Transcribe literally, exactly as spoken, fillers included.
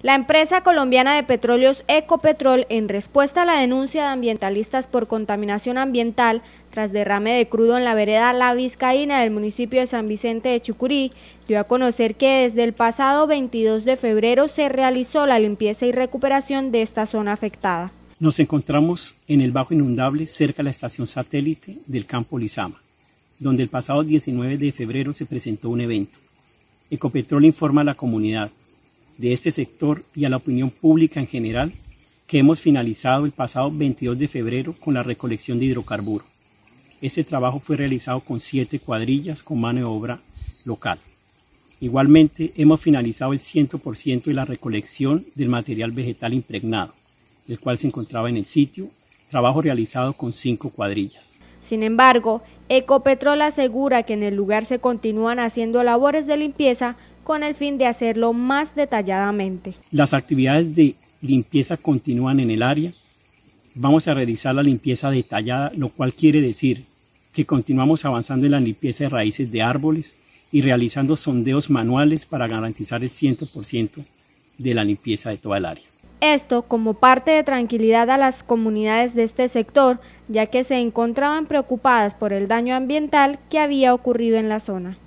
La empresa colombiana de petróleos Ecopetrol, en respuesta a la denuncia de ambientalistas por contaminación ambiental tras derrame de crudo en la vereda La Vizcaína del municipio de San Vicente de Chucurí, dio a conocer que desde el pasado veintidós de febrero se realizó la limpieza y recuperación de esta zona afectada. Nos encontramos en el Bajo Inundable, cerca de la estación satélite del campo Lizama, donde el pasado diecinueve de febrero se presentó un evento. Ecopetrol informa a la comunidad de este sector y a la opinión pública en general que hemos finalizado el pasado veintidós de febrero con la recolección de hidrocarburos. Este trabajo fue realizado con siete cuadrillas con mano de obra local. Igualmente hemos finalizado el cien por ciento de la recolección del material vegetal impregnado, el cual se encontraba en el sitio, trabajo realizado con cinco cuadrillas. Sin embargo, Ecopetrol asegura que en el lugar se continúan haciendo labores de limpieza con el fin de hacerlo más detalladamente. Las actividades de limpieza continúan en el área. Vamos a realizar la limpieza detallada, lo cual quiere decir que continuamos avanzando en la limpieza de raíces de árboles y realizando sondeos manuales para garantizar el cien por ciento de la limpieza de toda el área. Esto como parte de tranquilidad a las comunidades de este sector, ya que se encontraban preocupadas por el daño ambiental que había ocurrido en la zona.